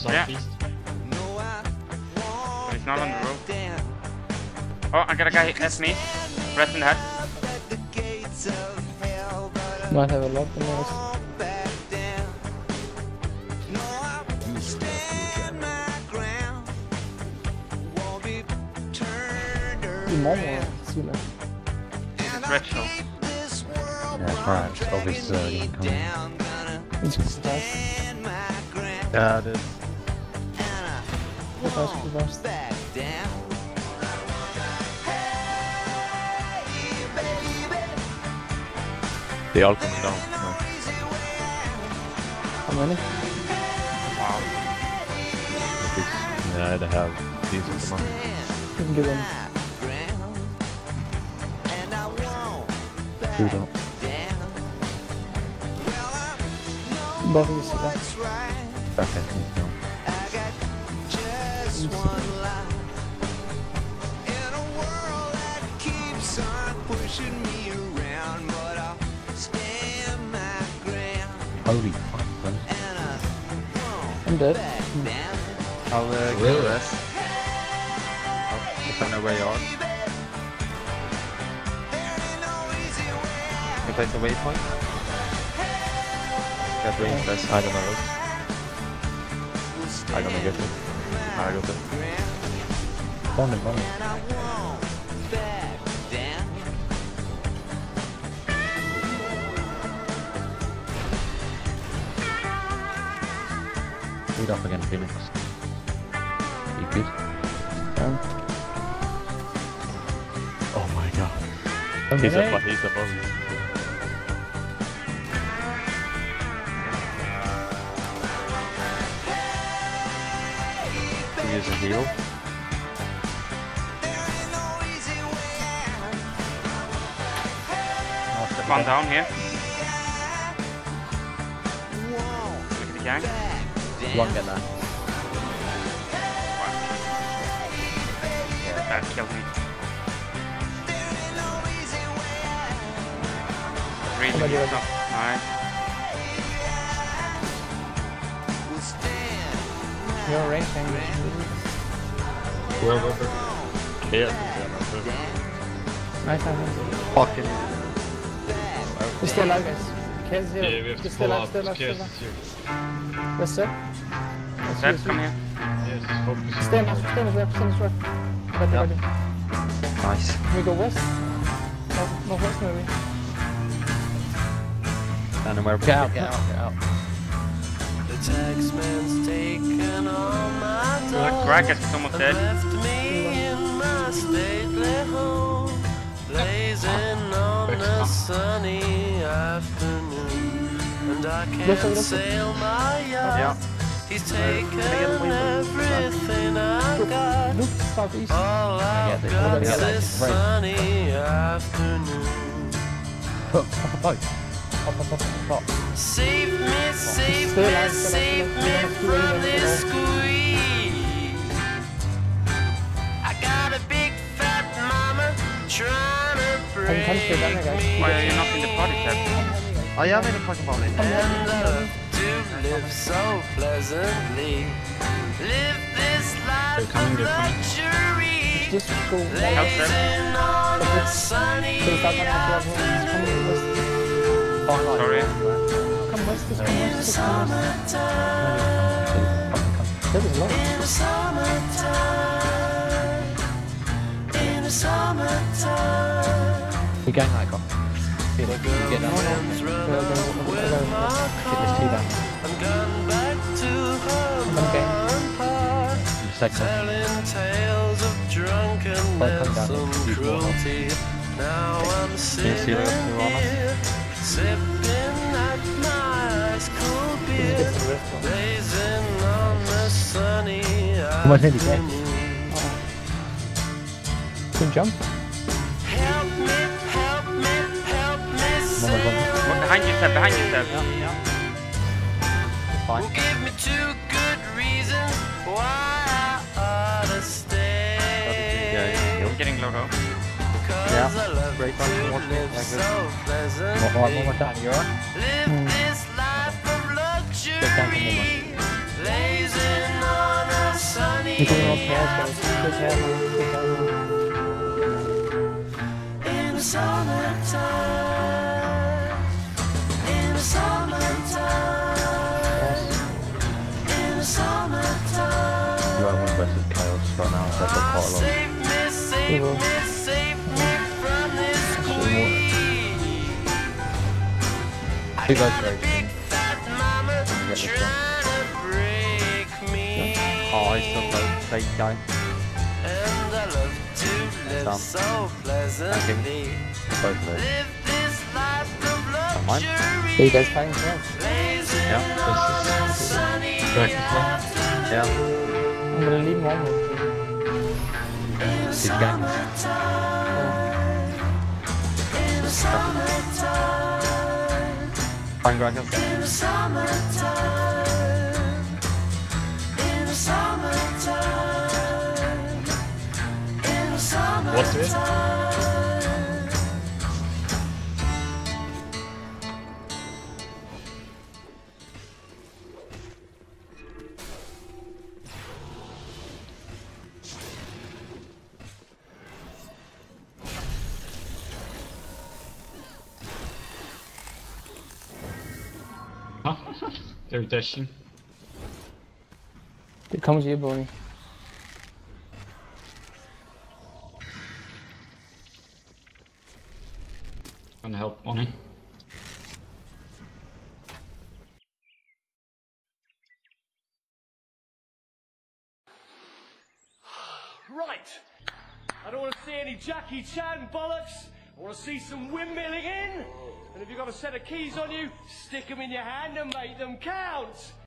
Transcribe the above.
southeast. But he's not on the road. Oh, I got a guy that's me. Rest in the head. Might have a lot of noise. Imorgon, Sula. Red show. Yeah, that's right. It's obvious coming. It's fast. Yeah, it is. Fast. They all coming down. How many? Wow. Yeah, they have decent amount. You can give them. Two don't. Both of you see that. Okay, no. Holy fuck, man. I'm dead. I'll give you this. If I know where you are. You take the waypoint? Get range this, I don't know this. I'm gonna get it. I got it. Bomb it. Lead off again, Phoenix. You good? Oh my god. He's above you. Use a heal. One down here. Look at the gang. One get that. Yeah, that killed me. Really good stuff. Nice. You're range angle. Whoever. Yeah. Nice. Fucking. Just stay alive, guys. Kids here. Yeah, we have to Just stay pull alive, up. stay alive. Yes, here. West sir. Zed, come here. Yes, focus. Stay on us, left. Ready. Nice. Can we go west? Northwest maybe. Down where we Get out. The taxman's taken all my dough Crack is almost dead. left me in my stately home, blazing on a sunny afternoon, and I can't sail my yacht. He's taken everything I got. Look southeast. All I've got this sunny afternoon. Save me from this squeeze. I got a big fat mama trying to break me. Why are you not in the party chat? Oh yeah, I'm in the fucking bomb. And love to live so pleasantly. Live this life of luxury. Just go Blazing on a sunny afternoon. Sorry. Come west. In the summertime. That is long. In the summertime. In the summertime. We gang icon. The girlfriends run up with my car and gone back to her barn park, telling tales of drunkenness and cruelty. Now I'm sitting here, sipping at my ice cold beer, blazing on the sunny afternoon. Good jump. Help me, sail. Behind you, Seb. Well, give me 2 good reasons why I ought to stay. I'm getting low though. Because I love to live so pleasantly. Live this life of luxury, blazing You can all chaos, guys. Good chaos, man. Good chaos, man. In the summertime, in the summertime, in the summertime. You have one versus chaos right now, so I've got quite a lot. Save me, save me, save me from this squeeze. You guys are racing. Fat mama Get this one. trying to break me. Oh, he's still the fake guy. And I love to live Done. so pleasantly. Both of those. Live this life of mine. luxury. Are you guys fighting chaos? Blazing Yeah, on a sunny afternoon. Yeah. I'm gonna leave one more. In the He's gang. summertime, in the summertime, Fine, Greg. in the summertime, in the summertime, in the summertime. What's it? Huh? They're dashing. It comes here, boy. Gonna help Bonnie. Right. I don't want to see any Jackie Chan bollocks. I want to see some windmilling in. And if you've got a set of keys on you, stick them in your hand and make them count.